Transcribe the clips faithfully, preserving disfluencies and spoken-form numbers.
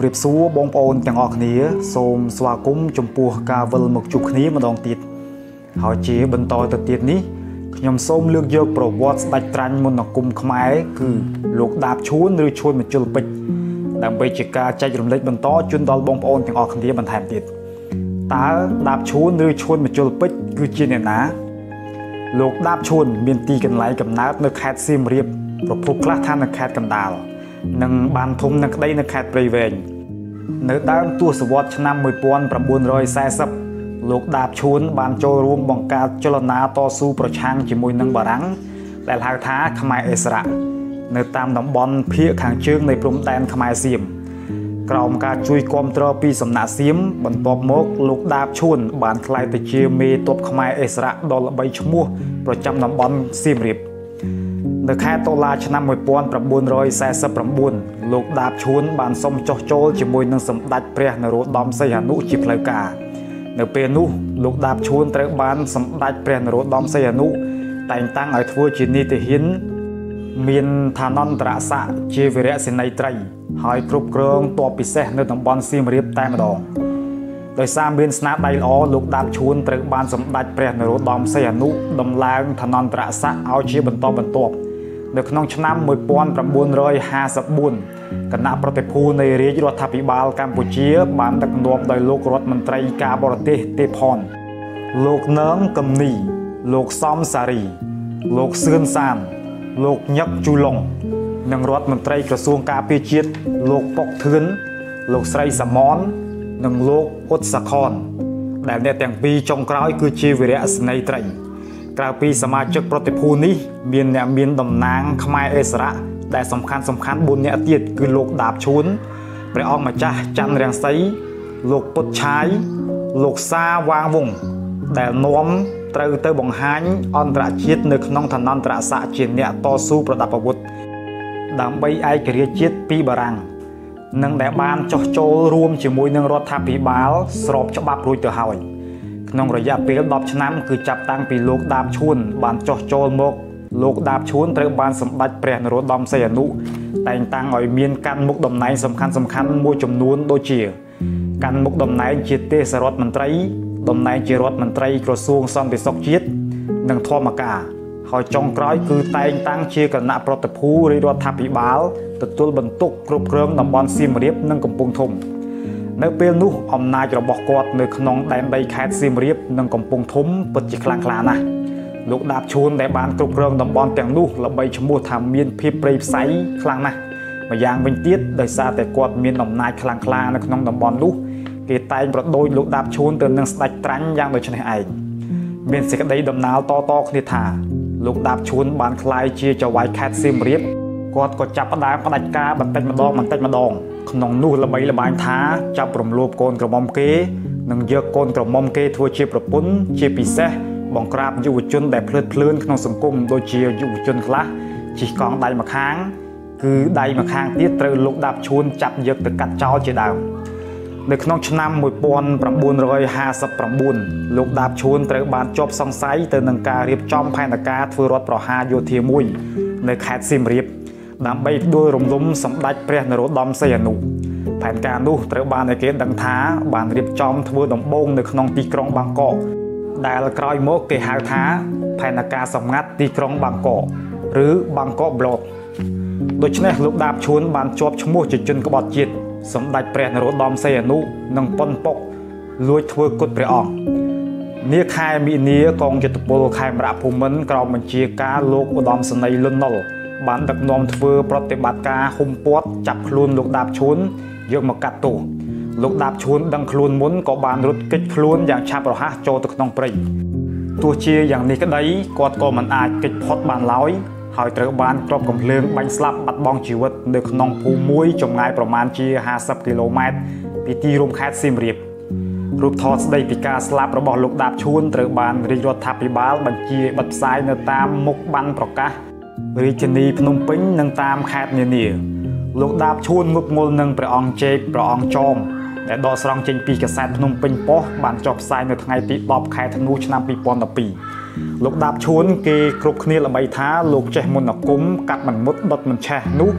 รีบสู้บงปอนแต่งออกนี้โสมสวากุ้มจมปัวกาเวลหมกจุกนี้มาดองติดเขาจีบรรทอยตัดติดนี้ยมส้มเลือกเยอะโปรวอตดัดตรันมนกุมขมายคือลูกดาบชูนหรือชวนมันจุลปิดดังไปจิกาใจรำเล็กบรรทอจุนดอลบงปอนแต่งออกนี้บรรทายติดตาดาบชูนหรือชวนมันจุลปิดคือจีเนนะลูกดาบชูนมีตีกันไหลกับนัดในแคดซิมเรียบปรบพุกละท่านในแคดกันดาลนังบานทุ่มนักได้ในแคดบริเวณในด้านตัวสวอตชนะมวยปอนประบุญรอยแซ่ซับลูกดาบชูนบานโจรวมบังการจลนาต่อสู้ประชังจิมวยนังบารังแต่หากท้าขมายเอสระในตามดำบอลเพียขางเชิงในพรมแดนขมายเสียมกล่อมการช่วยกอมตรปีสำนักเสียมบนปอบมกลูกดาบชูนบานคลายตะเชียเมตบขมายเอสระดอลใบชมัวประจำดำบอลเสียมริบในแค่ตัวลาชนะมวยปอนประบุญรอยแซ่ซับประบุญลูกดาบชูนบานสมจโจลจิมวยนังสมดัดเปรียในรูดอมไซยานุจิเพลกาในเปนุลูกดาบชูนเตะบานสมดัดเปรียในรูดอมไซยานุแต่งตั้งไอทัวจินีติหินมีนธานนตระสะเจวิเรสินัยไตรหอยกรุบกรองตัวปิเสในตำบอลซีมรีบแต่มาดองโดยสามเบียนสนาไดล้อลูกดาบชูนเตะบานสมดัดเปรียในรูดอมไซยานุดำลางธานนตระสะเอาเชียบรรทบรรทบในขนมชนะมวยปอนประบุญรอยห้าสับบุญคณะปฏิภูในเรียรัฐพิบาลกัมพูชีบานตักนวมโดยลูกรัฐมนตรีกาบรเตเตพรลูกเนิงกัมนีลูกซ้อมสารีลูกเสื่อนซานลูกยักจูลงนังรัฐมนตรีกระทรวงกาเปียจิตลูกปกเทือนลูกไสรสมอนนังลูกอุตสคอนแต่ในแต่งปีจงกร้อยคือชีวิเรศในไตรกล่าวปีสมาชิกปฏิภูนี้มีนเนี่ยมีนดำนางขมายเอสระแต่สำคัญสำคัญบุญเนี่ยเตียดคือลูกดาบชูนไปออกมาจ้าจันแรงไซลูกปุดชายลูกซาวางวงแต่น้อมเตยเตยบังหันอันตรจิตในขนมถนนตรสะเจียนเนี่ยต่อสู้ประดับอาวุธดังใบไอกระเรียจิตปีบารังนังแต่บานจโจรวมจิมวยนังรถทัพปีบาลสอบฉบับรุยเตอหอยนองระยะปีดอบชนะคือจับตั้งปีลูกดาบชุนบานจโจมกลูกดาบชุนเตะบานสมบัติเปลี่ยนรถดอมไซยานุแต่งตั้งอ่อยเมียนกันมุกดมไนสำคัญสำคัญมวยจำนวนโดยเฉียกันมุกดมไนจิตเตสรถมันไตรดมไนจิรถมันไตรกระทรวงซ่อมติศกจิตนังทอมากาหอยจงกร้อยคือแต่งตั้งเชียกันณปรตภูริรถทัพพิบาลตัดตัวบรรทุกกรุบเครื่องดำบอลซิมเรียบนังกำปงทมในเปลนุอมนาจะบอกกอดในขนมแดนใบแคดซิมเรียบนังกำปงทมเปิดจิกลางคลานะลูกดาบชูนในบานกรุบเครื่องดำบอลแต่งนุและใบชมูทำเมียนพิปรีไซคลางนะมาอย่างเป็นเตี้ยโดยซาแต่กอดเมียนอมนาคลางคลาในขนมดำบอลนุเกตไตประโดยลูกดาบชูนเติมนังสไตตรันอย่างโดยชนไอเมียนสิกได้ดำนาวต่อต่อคณิธาลูกดาบชูนบานคลายเชียจะไว้แคดซิมเรียบกอดก็จับประดามประดักาบันเต็มมาดองมันเต็มมาดองขนมนู่ละใบละบายท้าจับปรมรูปโกนกระมอมเกนังเยอะโกนกระมอมเกทัวเชียประปุ้นเชียปีเสบังกราบอยู่จนแบบเพลิดเพลินขนมสังคมโดยเชียอยู่จนคละจีกองใดมาค้างคือใดมาค้างที่เตยลูกดาบชูนจับเยอะแต่กัดเจ้าเจดาวในขนมชนะมวยปอนประบุญรอยห้าสับประบุญลูกดาบชูนเตยบานจบสองไซเตยนังการเรียบจอมภายในการทัวรถประหาโยเทียมุยในแคดซิมเรียบนำไปด้วยรวมล้มสมดัดเปรียในรถดอมไซยานุแผนการดูเตะบานในเกณฑ์ดังท้าบานเรียบจอมทัวดมบงในขนมตีกรองบางกอกได้ละกรอยโมกเกหาท้าแผนการสมงัดตีกรองบางกอกหรือบางกอกบลอดโดยเฉพาะลูกดาบชวนบานจบชั่วโมงจุดจนกบฏจิตสมดัดเปรียในรถดอมไซยานุนังปนปกลุยทัวกุดเปรียองเนื้อคายมีเนื้อกองจุดโปโลคายมราภูมิกรองบัญชีการโลกอุดมสนัยลุนนอลบานดักนอมเฟอปฏิบัติการหุมปวดจับคลุนลูกดาบชุนเยอะมากัดตัวลูกดาบชุนดังคลุนมุนก็บานรุดกิดคลุนอย่างชาประหะโจตกนองปรีตัวเชียอย่างนี้ก็ได้กอดก็มันอาจกิดพอดบานล้อยหอยเตะบานกรอบกำเพลิงบังสลับบัดบองชีวิตเด็กนองภูมุ้ยจมง่ายประมาณเชียห้าสิบกิโลเมตรปีตีรวมแคดซิมเรียบรูปทอสได้ปีกาสลับระบอกลูกดาบชุนเตะบานริรถทับปีบาลบัญชีบัดไซเนตามมุกบันประการิชนีพนมปิ้งนังตามแคดเนียเนียลูกดาบชูนงุบงุลนังประองเจกประองจอมแต่ดอสรองเจงปีกษัตริย์พนมปิ้งป๊อบานจอบไซในทางไงปีตอบแคดธนูชนะปีปอนต่อปีลูกดาบชูนเกครุกเนียละใบท้าลูกเจมุนกุมกัดมันมุดดดมันแช่นุก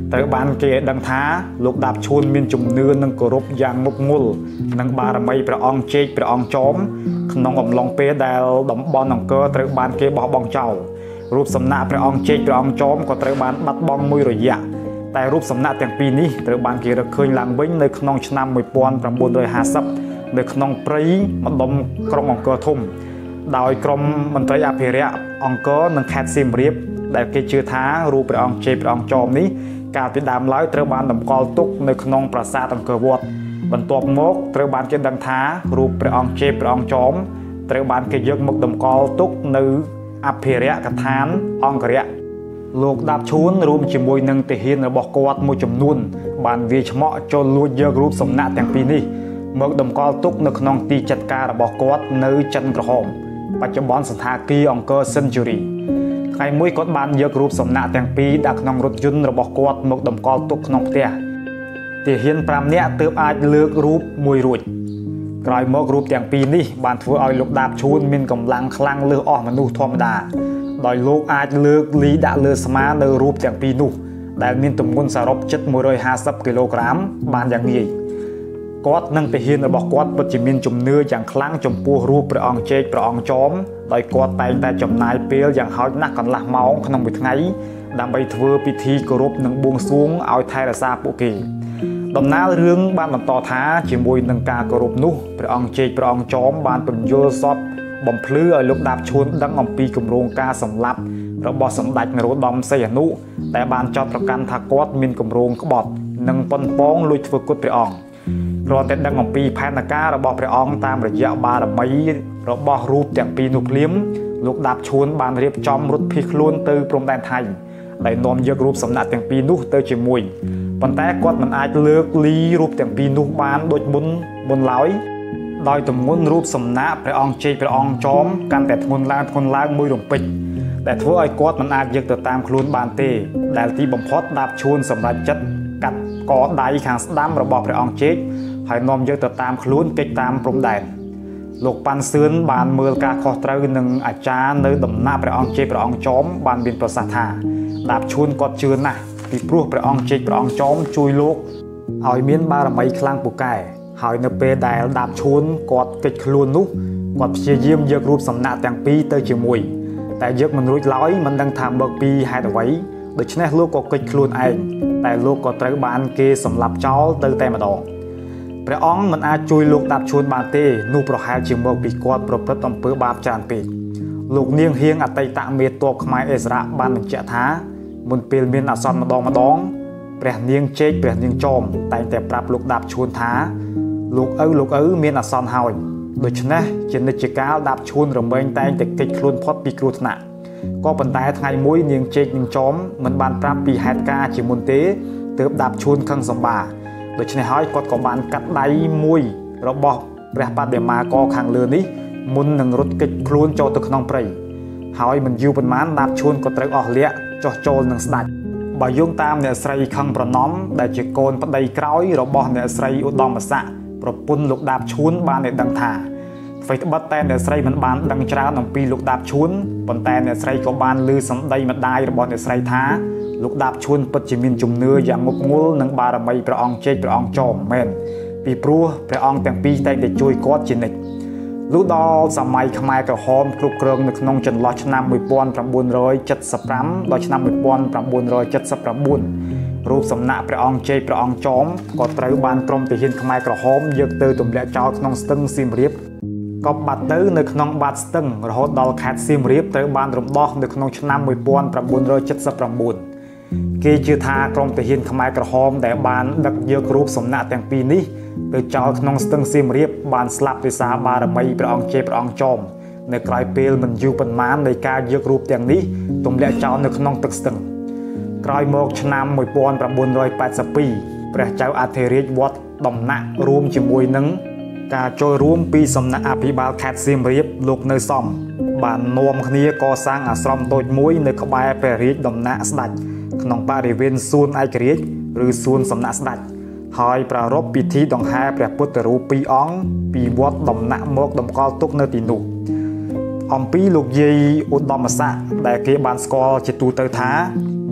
ត្រូវបានគេដឹងថាលោកដាបឈួនមានជំនឿនិងគោរពយ៉ាងងប់ងល់នឹងបារមីព្រះអង្គជេកព្រះអង្គចោមក្នុងអំឡុងពេលដែលតំបន់អង្គរត្រូវបានគេបោះបង់ចោលរូបសំណាកព្រះអង្គជេកព្រះអង្គចោមក៏ត្រូវបានបាត់បង់មួយរយៈតែរូបសំណាកទាំងពីរនេះត្រូវបានគេរកឃើញឡើងវិញនៅក្នុងឆ្នាំmột nghìn chín trămห้าสิบនៅក្នុងព្រៃម្ដុំក្រុងអង្គរធំដោយក្រុមមន្ត្រីអភិរក្សអង្គរនិងខេត្តសៀមរាបដែលគេជឿថារូបព្រះអង្គជេកព្រះអង្គចោមនេះកាលពីដើមឡើយត្រូវបានតម្កល់ទុកនៅក្នុងប្រាសាទអង្គរវត្តបន្ទាប់មកត្រូវបានគេដឹងថារូបព្រះអង្គជេកព្រះអង្គចោមត្រូវបានគេយកមកតម្កល់ទុកនៅអភិរក្សដ្ឋានអង្គរៈលោកដាបឈួនរួមជាមួយនឹងទាហានរបស់គាត់មួយចំនួនបានវាយឆ្មក់ចូលលួចយករូបសំណាកទាំងពីរនេះមកតម្កល់ទុកនៅក្នុងទីចាត់ការរបស់គាត់នៅចិនក្រហមបច្ចុប្បន្នសណ្ឋាគារអង្គរ Century ថ្ងៃមួយគាត់បានយករូបសំណាកទាំងពីរដាក់ក្នុងរថយន្តរបស់គាត់មកតម្កល់ទុកក្នុងផ្ទះទាហានប្រាំនាក់ទើបអាចលើករូបមួយរួចក្រោយមករូបទាំងពីរនេះបានធ្វើឲ្យលោកដាបឈួនមានកម្លាំងខ្លាំងលើសអស់មនុស្សធម្មតាដោយលោកអាចលើកលីដាក់លើស្មានៅរូបទាំងពីរនោះដែលមានទម្ងន់សរុបជិតmột trăm hai mươiគីឡូក្រាមបានយ៉ាងងាយគាត់និងទាហានរបស់គាត់ពិតជាមានជំនឿយ៉ាងខ្លាំងចំពោះរូបព្រះអង្គជេកព្រះអង្គចោមដោយគាត់តែងតែចំណាយពេលយ៉ាងហោចណាស់កន្លះម៉ោងក្នុងមួយថ្ងៃដើម្បីធ្វើពិធីគោរពនិងបួងសួងឲ្យថែរក្សាពួកគេដំណើររឿងបានបន្តថាជាមួយនឹងការគោរពនោះព្រះអង្គជេកព្រះអង្គចោមបានពន្យល់សពបំភ្លឺឲ្យលោកដាបឈួនដឹងអំពីគម្រោងការសម្លាប់របស់សម្ដេចនរោត្តមសីហនុតែបានចោទប្រកាន់ថាគាត់មានគម្រោងក្បត់និងប៉ុនប៉ងលួចធ្វើគុតព្រះអង្គគ្រាន់តែដឹងអំពីផែនការរបស់ព្រះអង្គតាមរយៈបារមីរបស់រូបទាំងពីរនោះភ្លាមលោកដាបឈួនបានរៀបចំរត់ភៀសខ្លួនទៅព្រំដែនថៃដែលនាំយករូបសំណាកទាំងពីរនោះទៅជាមួយប៉ុន្តែគាត់មិនអាចលើកលីរូបទាំងពីរនោះបានដូចមុនមុនឡើយដោយទម្ងន់រូបសំណាកព្រះអង្គជេកព្រះអង្គចោមកាន់តែធ្ងន់ឡើងធ្ងន់ឡើងមួយរំពេចដែលធ្វើឲ្យគាត់មិនអាចយកទៅតាមខ្លួនបានទេដែលទីបំផុតដាបឈួនសម្រេចចិត្តកាត់កដៃខាងស្ដាំរបស់ព្រះអង្គជេកហើយនាំយកទៅតាមខ្លួនកិច្ចតាមព្រំដែនលោកប៉ាន់សឿនបានមើលការខុសត្រូវនឹងអាចារ្យនៅដំណាក់ព្រះអង្គជេកព្រះអង្គចោមបានមានប្រសាសន៍ថាដាបឈួនគាត់ជឿណាស់ពីព្រោះព្រះអង្គជេកព្រះអង្គចោមជួយលោកឲ្យមានបារមីខ្លាំងពូកែហើយនៅពេលដែលដាបឈួនគាត់កិច្ចខ្លួននោះគាត់ព្យាយាមយករូបសំណាកទាំងពីរទៅជាមួយតែយកមិនរួចឡើយមិនដឹងថាមកពីហេតុអ្វីដូច្នេះលោកក៏កិច្ចខ្លួនឯងតែលោកក៏ត្រូវបានគេសម្លាប់ចោលទៅតែម្ដងព្រះអង្គមិនអាចជួយលោកដាបឈួនបានទេនោះប្រហែលជាមកពីគាត់ប្រព្រឹត្តអំពើបាបច្រើនពេកលោកនាងហៀងអតីតមេទ័ពខ្មែរអិសរ៉ាបានបញ្ជាក់ថាមុនពេលមានអាសន្នម្ដងម្ដងព្រះនាងជេកព្រះនាងចោមតែងតែប្រាប់លោកដាបឈួនថាលោកឪលោកឪមានអាសន្នហើយដូច្នេះជានិច្ចកាលដាបឈួនរមែងតែងតែកិច្ចខ្លួនផុតពីគ្រោះថ្នាក់ក៏ប៉ុន្តែថ្ងៃមួយនាងជេកនាងចោមមិនបានប្រាប់ពីហេតុការណ៍ជាមុនទេទើបដាបឈួនខឹងសម្បាដូច្នេះហើយគាត់ក៏បានកាត់ដៃមួយរបស់ព្រះបដិមាករខាងលើនេះមុននឹងរត់គេចខ្លួនចូលទៅក្នុងព្រៃហើយមិនយូរប៉ុន្មានដាបឈួនក៏ត្រូវអស់លក្ខចុះចូលនឹងស្ដេចបើយោងតាមអ្នកស្រីខឹងប្រណំដែលជាកូនប្តីក្រោយរបស់អ្នកស្រីឧត្តមស័ក្តិប្រពន្ធលោកដាបឈួនបានឲ្យដឹងថាអ្វីត្បិតតែអ្នកស្រីមិនបានដឹងច្រើនអំពីលោកដាបឈួនប៉ុន្តែអ្នកស្រីក៏បានឮសម្ដីម្ដាយរបស់អ្នកស្រីថាលោកដាបឈួនពិតជាមានជំនឿយ៉ាងងប់ងល់នឹងបារមីព្រះអង្គជេកព្រះអង្គចោមមែនពីព្រោះព្រះអង្គទាំងពីរតែងតែជួយគាត់ជានិច្ចលុះដល់សម័យខ្មែរក្រហមគ្រប់គ្រងនៅក្នុងចន្លោះឆ្នាំmột nghìn chín trăm bảy mươi lămដល់ឆ្នាំmột nghìn chín trăm bảy mươi chínរូបសំណាកព្រះអង្គជេកព្រះអង្គចោមក៏ត្រូវបានក្រុមទាហានខ្មែរក្រហមយកទៅទម្លាក់ចោលក្នុងស្ទឹងសៀមរាបក៏បាត់ទៅនៅក្នុងបាតស្ទឹងរហូតដល់ខេត្តសៀមរាបត្រូវបានរំដោះនៅក្នុងឆ្នាំmột nghìn chín trăm bảy mươi chínគេជឿថាក្រុមទាហានខ្មែរក្រហមដែលបានដឹកយករូបសំណាកទាំងពីរនេះទៅចោលក្នុងស្ទឹងសៀមរាបបានស្លាប់ដោយសារបារមីព្រះអង្គជេកព្រះអង្គចោមនៅក្រោយពេលមិនយូរប៉ុន្មាននៃការយករូបទាំងនេះទម្លាក់ចោលនៅក្នុងទឹកស្ទឹងក្រោយមកឆ្នាំmột nghìn chín trăm tám mươi haiព្រះចៅអធិរាជវត្តដំណាក់រួមជាមួយនឹងការចូលរួមពីសំណាក់អភិបាលខេត្តសៀមរាបលោកនៅសំបាននាំគ្នាកសាងអាស្រមតូចមួយនៅក្បែរព្រះរាជដំណាក់ស្ដេចក្នុងបរិវេណសួនឯករាជ្យឬសួនសំណាក់ស្ដេចហើយប្រារព្ធពិធីដង្ហែព្រះពុទ្ធរូបពីរអង្គពីវត្តដំណាក់មកតម្កល់ទុកនៅទីនោះអំពីលោកយាយឧត្តមស័ក្តិដែលគេបានស្គាល់ជាទូទៅថាយ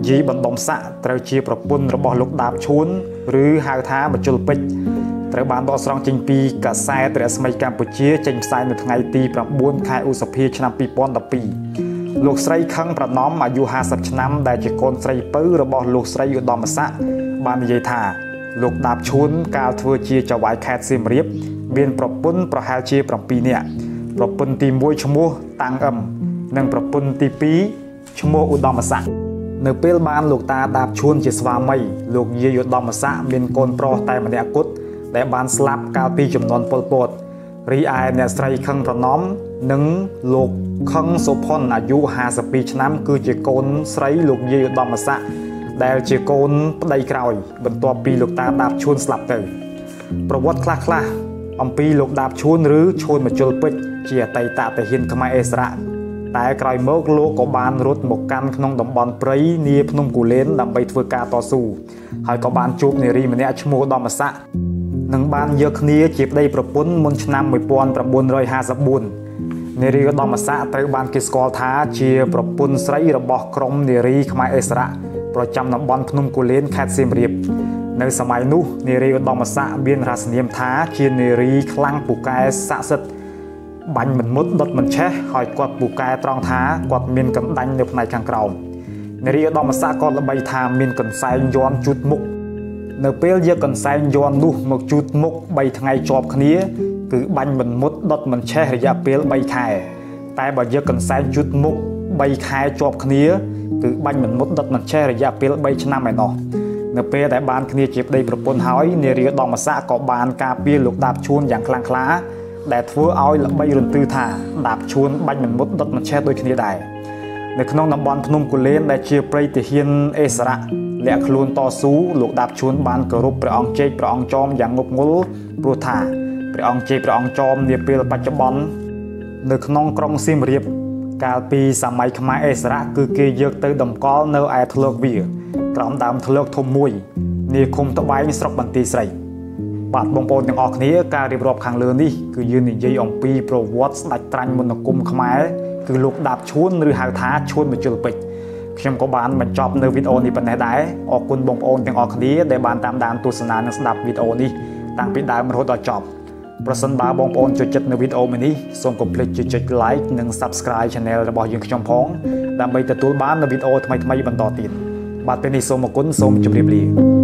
យីបណ្ដំស័កត្រូវជាប្រពន្ធរបស់លោកដាបឈួនឬហៅថាមជុលពេជ្រត្រូវបានដកស្រង់ចេញពីកាសែតរស្មីកម្ពុជាចេញផ្សាយនៅថ្ងៃទីប្រាំបួនខែឧសភាឆ្នាំពីរពាន់ដប់ពីរលោកស្រីខឹងប្រណំអាយុហាសិបឆ្នាំដែលជាកូនស្រីពៅរបស់លោកស្រីឧត្តមស័កបាននិយាយថាលោកដាបឈួនកាលធ្វើជាចៅហ្វាយខេត្តសៀមរាបមានប្រពន្ធប្រហែលជាប្រាំពីរនាក់ប្រពន្ធទីមួយឈ្មោះតាំងអឹមនិងប្រពន្ធទីពីរឈ្មោះឧត្តមស័កនៅពេលបានលោកតាដាបឈួនជាស្វាមីលោកយាយឧត្តមស័កមានកូនប្រុសតែម្នាក់គត់ដែលបានស្លាប់កាលពីជំនាន់ប៉ុលពតរីឯអ្នកស្រីខឹងប្រណំនិងលោកខឹងសុផុនអាយុហាសិបពីរឆ្នាំគឺជាកូនស្រីលោកយាយឧត្តមស័កដែលជាកូនប្តីក្រោយបន្ទាប់ពីលោកតាដាបឈួនស្លាប់ទៅប្រវត្តិខ្លះៗអំពីលោកដាបឈួនឬឈួនមជុលពេជ្រជាអតីតទាហានខ្មែរអិសរៈតែក្រោយមកលោកក៏បានរត់មកកាន់ក្នុងតំបន់ព្រៃនាភ្នំគូលែនដើម្បីធ្វើការតស៊ូហើយក៏បានជួបនារីម្នាក់ឈ្មោះឧត្តមស័កនិងបានយកគ្នាជាប្តីប្រពន្ធមុនឆ្នាំmột nghìn chín trămห้าสิบสี่នារីឧត្តមស័កត្រូវបានគេស្គាល់ថាជាប្រពន្ធស្រីរបស់ក្រុមនារីខ្មែរអិសរៈប្រចាំតំបន់ភ្នំគូលែនខេត្តសៀមរាបនៅសម័យនោះនារីឧត្តមស័កមានរសនាមថាជានារីខ្លាំងពូកែស័ក្តិសិទ្ធិបាញ់មិនមុតដុតមិនឆេះហើយគាត់ពូកែត្រង់ថាគាត់មានកណ្ដាញ់នៅផ្នែកខាងក្រោមនារីឧត្តមស័កក៏ល្បីថាមានកន្សែងយ័ន្តជូតមុខនៅពេលយកកន្សែងយ័ន្តនោះមកជូតមុខបីថ្ងៃជាប់គ្នាគឺបាញ់មិនមុតដុតមិនឆេះរយៈពេលបីខែតែបើយកកន្សែងជូតមុខបីខែជាប់គ្នាគឺបាញ់មិនមុតដុតមិនឆេះរយៈពេលបីឆ្នាំឯណោះនៅពេលដែលបានគ្នាជាប្តីប្រពន្ធហើយនារីឧត្តមស័កក៏បានការពារលោកដាបឈួនយ៉ាងខ្លាំងក្លាដែលធ្វើឲ្យល្បីរន្ទឺថាដាបឈួនបាញ់មិនមុតដុតមិនឆេះដូចគ្នាដែរនៅក្នុងតំបន់ភ្នំគូលែនដែលជាព្រៃទាហានអិសរៈលាក់ខ្លួនតស៊ូលោកដាបឈួនបានគោរពព្រះអង្គជេកព្រះអង្គចោមយ៉ាងងប់ងល់ព្រោះថាព្រះអង្គជេកព្រះអង្គចោមនាពេលបច្ចុប្បន្ននៅក្នុងក្រុងសៀមរាបកាលពីសម័យខ្មែរអិសរៈគឺគេយកទៅតម្កល់នៅឯធ្លកវាក្រោមដើមធ្លកធំមួយនាឃុំត្បែងស្រុកបន្ទាយស្រីបាទបងប្អូនទាំងអស់គ្នាការរៀបរាប់ខាងលើនេះគឺយើងនិយាយអំពីប្រវត្តិស្ដេចត្រាញ់មន្តអាគមខ្មែរគឺលោកដាបឈួនឬហៅថាឈួនមជុលពេជ្រខ្ញុំក៏បានបញ្ចប់នៅវីដេអូនេះប៉ុណ្ណេះដែរអរគុណបងប្អូនទាំងអស់គ្នាដែលបានតាមដានទស្សនានិងស្ដាប់វីដេអូនេះតាំងពីដើមរហូតដល់ចប់ប្រសិនបើបងប្អូនចូលចិត្តនៅវីដេអូមួយនេះសូមកុំភ្លេចចុច like និង Subscribe Channel របស់យើងខ្ញុំផងដើម្បីទទួលបាននៅវីដេអូថ្មីៗបន្តទៀតបាទពេលនេះសូមអរគុណសូមជម្រាបលា